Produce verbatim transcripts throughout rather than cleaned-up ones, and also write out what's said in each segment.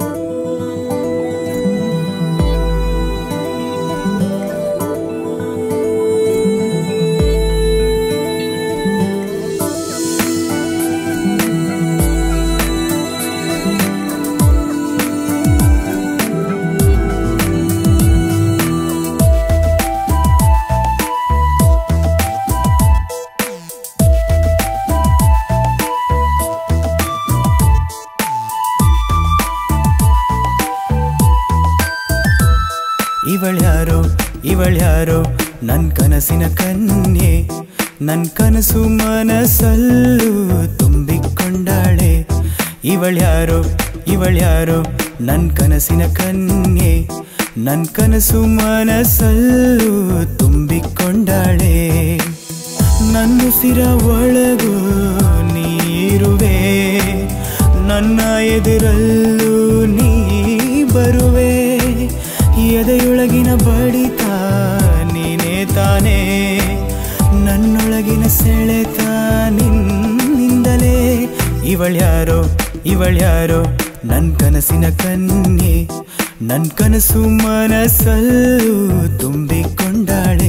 ಇವಳ್ಯಾರೋ ಇವಳ್ಯಾರೋ ನನ್ ಕನಸಿನ ಕನ್ಯೆ, ನನ್ ಕನಸು ಮನಸ್ಸಲ್ಲೂ ತುಂಬಿಕೊಂಡಾಳೆ. ಇವಳ್ಯಾರೋ ಇವಳ್ಯಾರೋ ನನ್ ಕನಸಿನ ಕನ್ಯೆ, ನನ್ ಕನಸು ಮನಸ್ಸಲ್ಲೂ ತುಂಬಿಕೊಂಡಾಳೆ. ನನ್ನುಸಿರ ಒಳಗೂ ನೀರುವೆ, ನನ್ನ ಎದುರಲ್ಲೂ ನೀ ಬರುವೆ. ಎದೆಯೊಳಗಿನ ಬಡಿತ ನೀನೇ ತಾನೇ, ನನ್ನೊಳಗಿನ ಸೆಳೆತ ನಿನ್ನಿಂದಲೇ. ಇವಳ್ಯಾರೋ ಇವಳ್ಯಾರೋ ನನ್ ಕನಸಿನ ಕನ್ಯೆ, ನನ್ ಕನಸು ಮನಸ್ಸಲ್ಲೂ ತುಂಬಿಕೊಂಡಾಳೆ.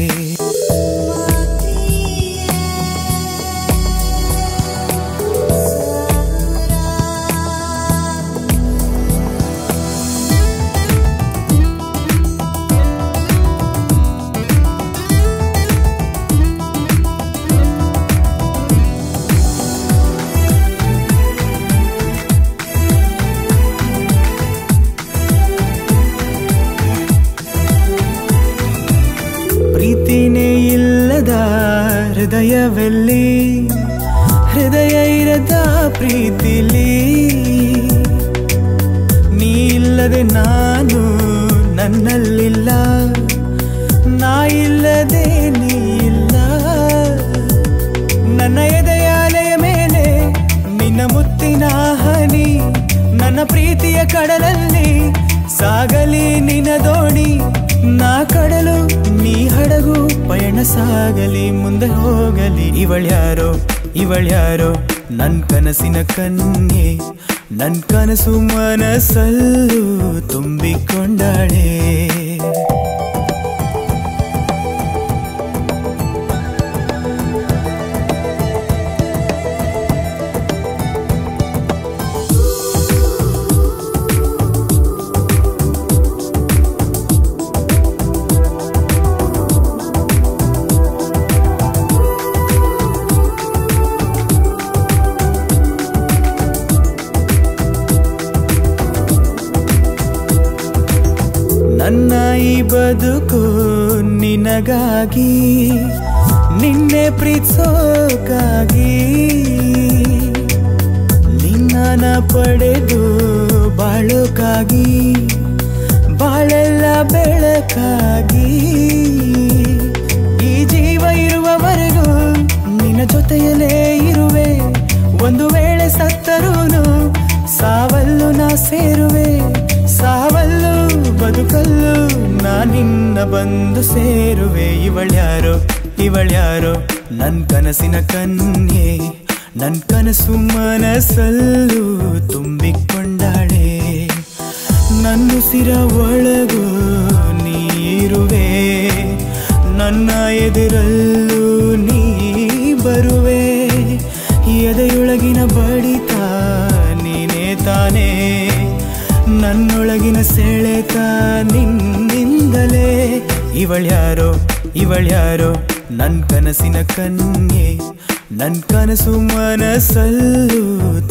ಪ್ರೀತಿನೇ ಇಲ್ಲದ ಹೃದಯವೆಲ್ಲಿ, ಹೃದಯ ಇರದ ಪ್ರೀತಿಲಿ. ನೀ ಇಲ್ಲದೆ ನಾನು ನನ್ನಲ್ಲಿಲ್ಲ, ನಾ ಇಲ್ಲದೆ ನೀ ಇಲ್ಲ. ನನ್ನ ಎದೆಯ ಅಲೆಯ ಮೇಲೆ ನಿನ್ನ ಮುತ್ತಿನ ಹನಿ, ನನ್ನ ಪ್ರೀತಿಯ ಕಡಲಲ್ಲಿ ಸಾಗಲಿ ನಿನ್ನ ದೋಣಿ. ನಾ ಕಡಲು ನೀ ಹಡಗು, ಪಯಣ ಸಾಗಲಿ ಮುಂದೆ ಹೋಗಲಿ. ಇವಳ್ಯಾರೋ ಇವಳ್ಯಾರೋ ನನ್ ಕನಸಿನ ಕನ್ಯೆ, ನನ್ ಕನಸು ಮನಸ್ಸಲ್ಲೂ ತುಂಬಿಕೊಂಡಾಳೆ. ನನ್ನ ಈ ಬದುಕು ನಿನಗಾಗಿ, ನಿನ್ನೆ ಪ್ರೀತಿಸೋಕಾಗಿ. ನಿನ್ನ ಪಡೆದು ಬಾಳೋಕಾಗಿ, ಬಾಳೆಲ್ಲ ಬೆಳಕಾಗಿ. ಈ ಜೀವ ಇರುವವರೆಗೂ ನಿನ್ನ ಜೊತೆಯಲ್ಲೇ ಇರುವೆ. ಒಂದು ವೇಳೆ ಸತ್ತರೂನು ಸಾವಲ್ಲೂ ನಾ ಸೇರುವೆ. ಸಾವಲ್ಲೂ ಬದುಕಲ್ಲೂ ನಾ ನಿನ್ನ ಬಂದು ಸೇರುವೆ. ಇವಳ್ಯಾರೋ ಇವಳ್ಯಾರೋ ನನ್ ಕನಸಿನ ಕನ್ಯೆ, ನನ್ ಕನಸು ಮನಸ್ಸಲ್ಲೂ ತುಂಬಿಕೊಂಡಾಳೆ. ನನ್ನುಸಿರ ಒಳಗೂ ನೀರುವೆ, ನನ್ನ ಎದುರಲ್ಲೂ ನೀ ಬರುವೆ. ಎದೆಯೊಳಗಿನ ಬಡಿತ ನೀನೇ ತಾನೇ, ನನ್ನೊಳಗಿನ ಸೆಳೆತ ನಿನ್ನಿಂದಲೇ. ಇವಳ್ಯಾರೋ ಇವಳ್ಯಾರೋ ನನ್ ಕನಸಿನ ಕನ್ಯೆ, ನನ್ ಕನಸು ಮನಸ್ಸಲ್ಲೂ